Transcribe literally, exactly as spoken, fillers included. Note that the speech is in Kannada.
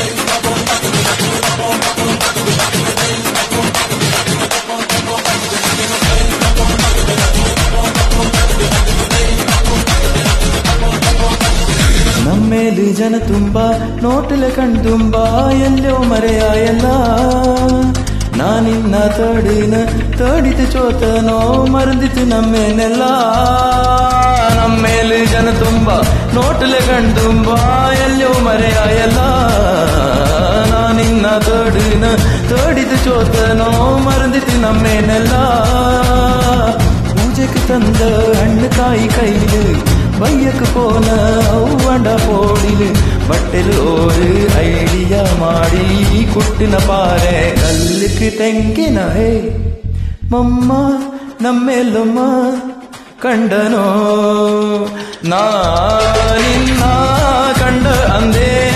ನಮ್ಮೇಲಿ ಜನ ತುಂಬಾ ನೋಟಲೆ ಕಣ್ತುಂಬಾ ಎಲ್ಲೋ ಮರೆಯಾಯಲ್ಲ ನಾನಿನ್ನ ತಡಿನ ತಡಿತು ಚೋತನೋ ಮರಂದಿತು ನಮ್ಮೇನೆಲ್ಲ ನಮ್ಮೇಲಿ ಜನ ತುಂಬಾ ನೋಟಲೆ ಕಣ್ತುಂಬಾ ಎಲ್ಲೋ ಮರೆಯಾಯಲ್ಲ ನಾನಿನ್ನ ತಡಿನ ತಡಿತು ಚೋತನೋ ಮರಂದಿತು ನಮ್ಮೇನೆಲ್ಲ ಪೂಜೆಗೆ ತಂದ ಹಣ್ಣು ಕಾಯಿ ಕೈಲಿ ಬಯ್ಯಕ್ಕೆ ಪೋನ ಅವ್ವಂಡ ಪೋಡಿಲು ಬಟ್ಟೆಲು ಓರು ಐಡಿಯಾ ಮಾಡಿ ಕುಟ್ಟಿನ ಪಾರೆ ಕಲ್ಲಿಕ್ಕೆ ತೆಂಗಿನ ಹೇ ಮೊಮ್ಮ ನಮ್ಮೆಲ್ಲೊಮ್ಮ ಕಂಡನೋ ನಾ ನಿನ್ನ ಕಂಡ ಅಂದೇ